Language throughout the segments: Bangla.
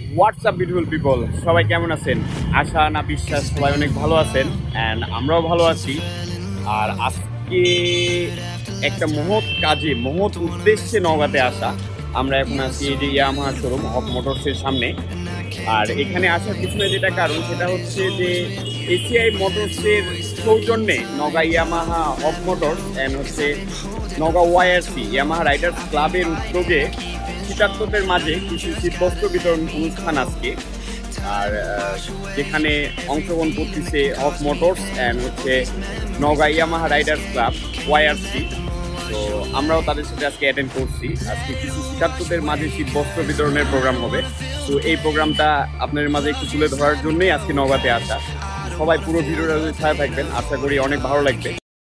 হোয়াটসঅ্যাপ বিউটিফুল পিপল, সবাই কেমন আছেন? আশা না বিশ্বাস সবাই অনেক ভালো আছেন অ্যান্ড আমরাও ভালো আছি। আর আজকে একটা মহৎ উদ্দেশ্যে নওগাঁতে আসা। আমরা এখন আছি এই যে ইয়ামাহা শোরুম অফ মোটরসের সামনে। আর এখানে আসার পিছনে যেটা কারণ সেটা হচ্ছে যে এসিআই মোটরসের সৌজন্যে Naogaon Yamaha of motors and হচ্ছে নওগাঁ YRC ইয়ামাহা রাইডার্স ক্লাবের উদ্যোগে শীতার্তদের মাঝে কিছু শীতবস্ত্র বিতরণ অনুষ্ঠান আজকে। আর যেখানে অংশগ্রহণ করতেছে অফ মোটরস অ্যান্ড হচ্ছে Naogaon Yamaha riders club YRC। তো আমরাও তাদের সাথে আজকে অ্যাটেন্ড করছি। আজকে কিছু শীতার্তদের মাঝে শীতবস্ত্র বিতরণের প্রোগ্রাম হবে। তো এই প্রোগ্রামটা আপনাদের মাঝে একটু তুলে ধরার জন্যই আজকে নওগাঁতে আসা। সবাই পুরো ভিডিওটা সাথে থাকবেন, আশা করি অনেক ভালো লাগবে।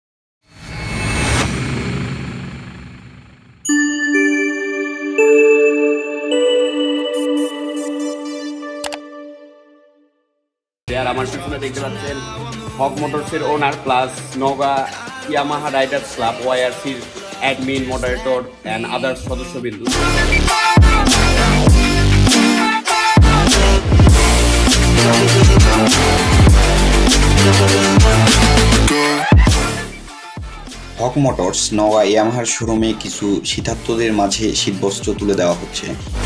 আর আমার পিছনে দেখতে পাচ্ছেন হক মোটরসের owner plus Naogaon Yamaha riders club YRCর অ্যাডমিন, মডারেটর অ্যান্ড আদার্স সদস্যবিন্দু। হক মোটরস নওগাঁ ইয়ামাহার শোরুমে কিছু শীতার্তদের মাঝে শীতবস্ত্র তুলে দেওয়া হচ্ছে।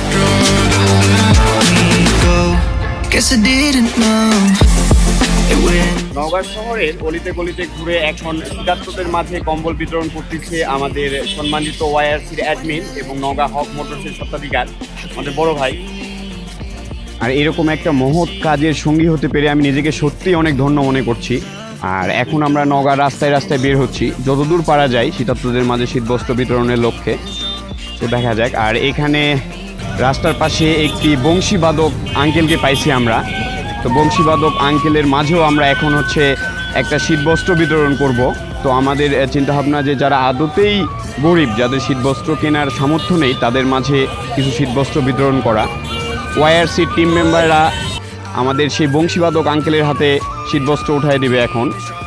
নওগাঁ শহরের অলিতে গলিতে ঘুরে এখন শীতার্তদের মাঝে কম্বল বিতরণ করতেছে আমাদের সম্মানিত YRCর অ্যাডমিন এবং নওগাঁ হক মোটরসের স্বত্বাধিকার আমাদের বড় ভাই। আর এরকম একটা মহৎ কাজের সঙ্গী হতে পেরে আমি নিজেকে সত্যিই অনেক ধন্য মনে করছি। আর এখন আমরা নওগাঁ রাস্তায় রাস্তায় বের হচ্ছি যতদূর পারা যায় শীতার্তদের মাঝে শীতবস্ত্র বিতরণের লক্ষ্যে। তো দেখা যাক। আর এখানে রাস্তার পাশে একটি বংশীবাদক আঙ্কেলকে পাইছি আমরা। তো বংশীবাদক আঙ্কেলের মাঝেও আমরা এখন হচ্ছে একটা শীতবস্ত্র বিতরণ করব। তো আমাদের চিন্তাভাবনা যে যারা আদতেই গরিব, যাদের শীতবস্ত্র কেনার সামর্থ্য নেই, তাদের মাঝে কিছু শীতবস্ত্র বিতরণ করা। YRCর টিম মেম্বাররা আমাদের সেই বংশীবাদক আঙ্কেলের হাতে শীতবস্ত্র উঠাই দিবে এখন।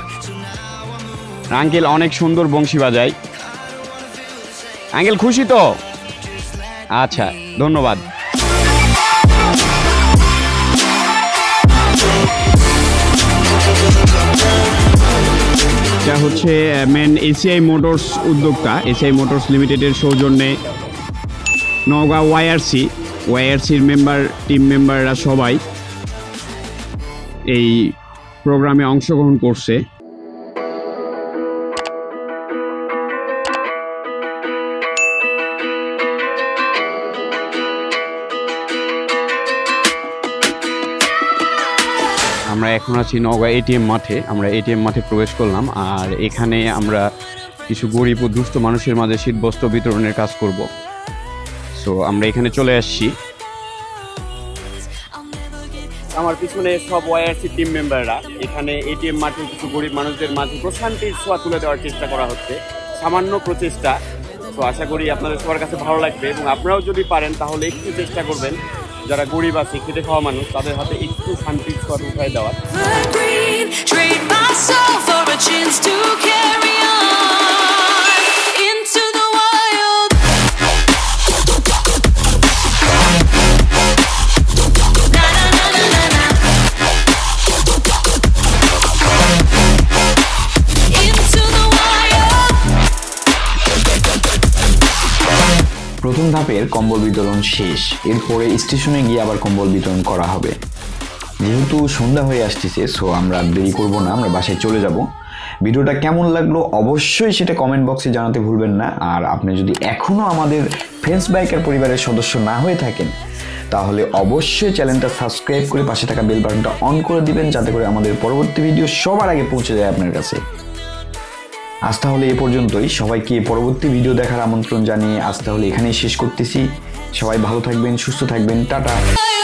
আঙ্কেল অনেক সুন্দর বংশী বাজায়। আঙ্কেল খুশি তো? আচ্ছা, ধন্যবাদ। এটা হচ্ছে মেন এসিআই মোটরস উদ্যোক্তা, এসিআই মোটরস লিমিটেডের সৌজন্যে নওগাঁ YRCর টিম মেম্বাররা সবাই এই প্রোগ্রামে অংশগ্রহণ করছে। আমরা এখন আছি নওগাঁ ATM মাঠে। আমরা ATM মাঠে প্রবেশ করলাম। আর এখানে আমরা কিছু গরিব ও দুস্থ মানুষের মাঝে শীতবস্ত্র বিতরণের কাজ করব। সো আমরা এখানে চলে আসছি। আমার পিছনে সব YRC টিম মেম্বাররা। এখানে ATM মাঠে কিছু গরিব মানুষদের মাঝে প্রশান্তির ছোঁয়া তুলে দেওয়ার চেষ্টা করা হচ্ছে, সামান্য প্রচেষ্টা। তো আশা করি আপনাদের সবার কাছে ভালো লাগবে এবং আপনারাও যদি পারেন তাহলে একটু চেষ্টা করবেন যারা গরিব আছে, খেটে খাওয়া মানুষ, তাদের হাতে একটু শান্তির ছোঁয়া উঠায় দেওয়ার। প্রথম ধাপের কম্বল বিতরণ শেষ। এরপরে স্টেশনে গিয়ে আবার কম্বল বিতরণ করা হবে। যেহেতু সন্ধ্যা হয়ে আসতেছে, সো আমরা দেরি করব না, আমরা বাসায় চলে যাব। ভিডিওটা কেমন লাগলো অবশ্যই সেটা কমেন্ট বক্সে জানাতে ভুলবেন না। আর আপনি যদি এখনও আমাদের ফ্রেন্ডস বাইকার পরিবারের সদস্য না হয়ে থাকেন তাহলে অবশ্যই চ্যানেলটা সাবস্ক্রাইব করে পাশে থাকা বেল বাটনটা অন করে দিবেন, যাতে করে আমাদের পরবর্তী ভিডিও সবার আগে পৌঁছে যায় আপনার কাছে। আজ তাহলে এ পর্যন্তই। সবাইকে পরবর্তী ভিডিও দেখার আমন্ত্রণ জানিয়ে আজ তাহলে এখানেই শেষ করতেছি। সবাই ভালো থাকবেন, সুস্থ থাকবেন, টাটা।